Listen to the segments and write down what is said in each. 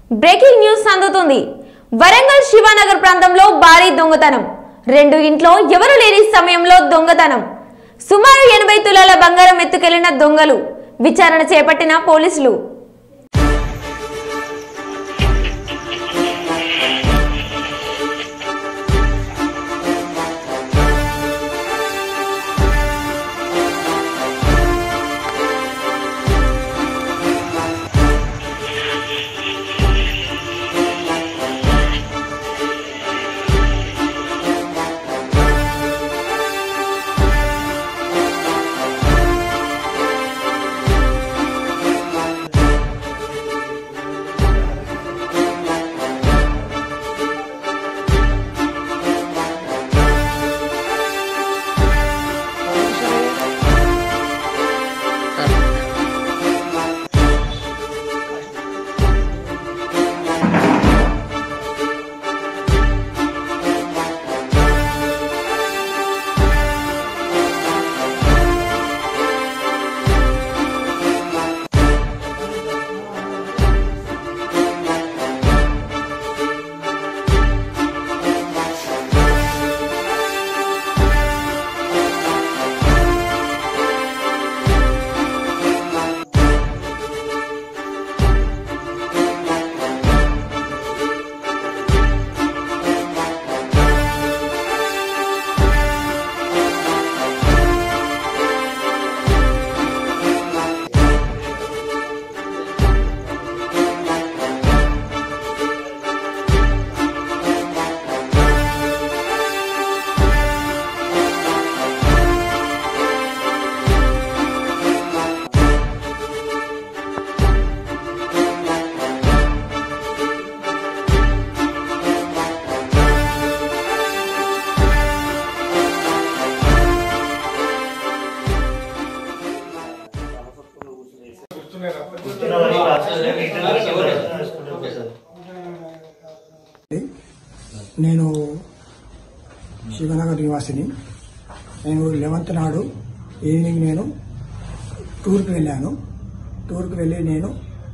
Breaking news అందుతుంది. వరంగల్ శివానగర్ ప్రాంతంలో భారీ దొంగతనం. 2 ఇంట్లో ఎవరు లేని సమయంలో దొంగతనం. సుమారు 80 తులాల బంగారం ఎత్తుకెళ్లిన దొంగలు. విచారణ చేపట్టిన పోలీసులు. నేను శివనగర్ నివాసిని. నేను 11th నాడు ఈవినింగ్ నేను టూర్కి వెళ్ళాను. టూర్కి వెళ్ళి నేను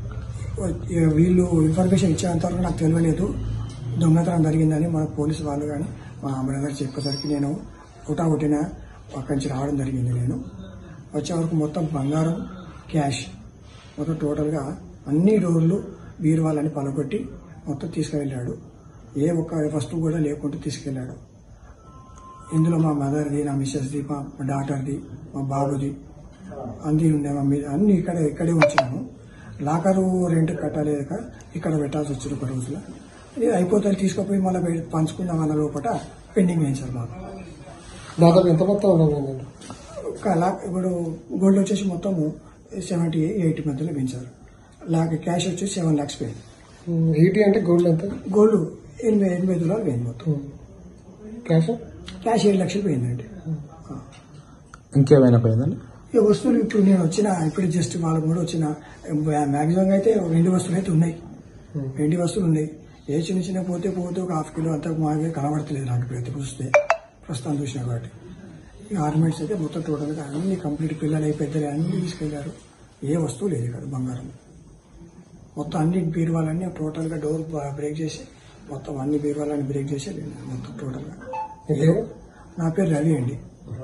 వీళ్ళు ఇన్ఫర్మేషన్ ఇచ్చేంతవరకు నాకు తెలియలేదు దొంగతనం జరిగిందని. మన పోలీసు వాళ్ళు కానీ మా బ్రదర్ చెప్పేసరికి నేను కొట్టిన అక్కడి నుంచి రావడం జరిగింది. నేను వచ్చే వరకు మొత్తం బంగారం, క్యాష్ మొత్తం టోటల్గా అన్ని డోర్లు బీరువాలని పలగొట్టి మొత్తం తీసుకువెళ్ళాడు. ఏ ఒక్క వస్తువు కూడా లేకుండా తీసుకెళ్లాడు. ఇందులో మా మదర్ది, నా మిస్సెస్ది, మా డాటర్ది, మా బాబుది అన్నీ ఉండే. అన్ని ఇక్కడే ఉంచినాము. లాకరు రెంట్ కట్టలేక ఇక్కడ పెట్టాల్సి వచ్చింది. ఒక రోజులో ఇది అయిపోతే తీసుకుపోయి మళ్ళీ పంచుకుందాం అన్న లోపల పెండింగ్ వేయించారు. మాకు దాదాపు ఎంత మొత్తం ఇప్పుడు గోల్డ్ వచ్చేసి మొత్తము 70-80 మధ్యలో పెంచారు. క్యాష్ వచ్చేసి 7 lakhs పోయింది. 80 అంటే గోల్డ్ ఎంత? గోల్డ్ 80 తులాలు పోయింది మొత్తం. క్యాష్ 7 లక్షలు పోయిందండి. ఇంకేమైనా పోయిందండి? ఈ వస్తువులు ఇప్పుడు నేను ఇప్పుడు జస్ట్ వాళ్ళకు కూడా వచ్చిన మ్యాక్సిమం అయితే 2 వస్తువులు అయితే ఉన్నాయి. 2 వస్తువులు ఉన్నాయి. ఏ చిన్న పోతే ఒక ½ కిలో అంతా మాకే కనబడతలేదు నాకు ఇప్పుడు చూస్తే, ప్రస్తుతం చూసినా కాబట్టి. ఈ ఆర్నమెంట్స్ అయితే మొత్తం టోటల్గా అన్ని కంప్లీట్ పిల్లలు పెద్దలు అన్ని తీసుకెళ్లారు. ఏ వస్తువు లేదు ఇక్కడ బంగారం. మొత్తం అన్ని బీరువాలన్నీ టోటల్గా డోర్ బ్రేక్ చేసి మొత్తం అన్ని బీరువాలన్నీ బ్రేక్ చేసి మొత్తం టోటల్గా. నా పేరు రవి అండి.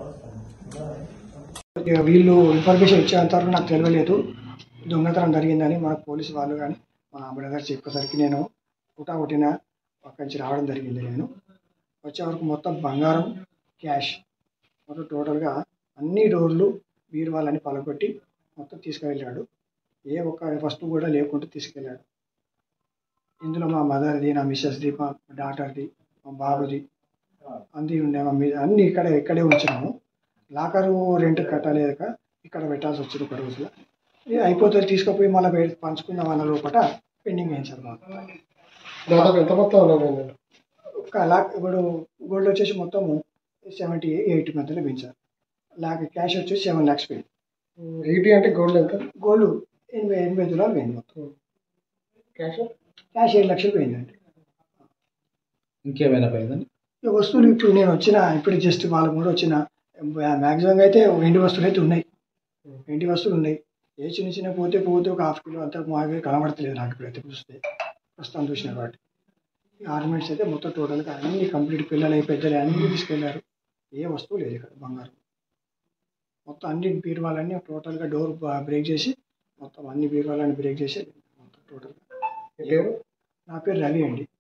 వీళ్ళు ఇన్ఫర్మేషన్ ఇచ్చేంతవరకు నాకు తెలియలేదు దొంగతనం జరిగిందని. మన పోలీసు వాళ్ళు కానీ మా బ్రదర్ చెప్పేసరికి నేను కొట్టిన అక్కడి నుంచి రావడం జరిగింది. నేను వచ్చే వరకు మొత్తం బంగారం, క్యాష్ మొత్తం టోటల్గా అన్ని డోర్లు బీరువాలని పలగొట్టి మొత్తం తీసుకువెళ్ళాడు. ఏ ఒక్క వస్తువు కూడా లేకుండా తీసుకెళ్ళాడు. ఇందులో మా మదర్ది, నా మిస్సెస్ది, మా డాటర్ది, మా బాబుది అన్నీ ఉండే. అన్ని ఇక్కడే ఉంచినాము. లాకరు రెంట్ కట్టలేక ఇక్కడ పెట్టాల్సి వచ్చింది. ఒక రోజులో ఇది అయిపోతే తీసుకుపోయి మళ్ళీ పంచుకుందాం అన్న లోపల పెండింగ్ వేయించారు. మాకు దాదాపు ఎంత మొత్తం ఇప్పుడు గోల్డ్ వచ్చేసి మొత్తము 70-80 మధ్యలో పెంచారు. క్యాష్ వచ్చేసి 7 lakhs పోయింది. 80 అంటే గోల్డ్ ఎంత? గోల్డ్ 80 తులాలు పోయింది మొత్తం. క్యాష్ 7 లక్షలు పోయిందండి. ఇంకేమైనా పోయిందండి? ఈ వస్తువులు ఇప్పుడు నేను ఇప్పుడు జస్ట్ వాళ్ళకు కూడా మ్యాక్సిమం అయితే 2 వస్తువులు అయితే ఉన్నాయి. 2 వస్తువులు ఉన్నాయి. ఏ చిన్న పోతే ఒక ½ కిలో అంతా మాకే కనబడతలేదు నాకు ఇప్పుడైతే చూస్తే, ప్రస్తుతం చూసిన వాటి ఆర్నమెంట్స్ అయితే మొత్తం టోటల్గా అన్ని కంప్లీట్ పిల్లలు పెద్దలు అన్నీ తీసుకెళ్లారు. ఏ వస్తువు లేదు ఇక్కడ బంగారం. మొత్తం అన్ని బీరువాలన్నీ టోటల్గా డోర్ బ్రేక్ చేసి మొత్తం అన్ని బీరువాలన్నీ బ్రేక్ చేసి మొత్తం టోటల్గా. మీ పేరు? నా పేరు రవి అండి.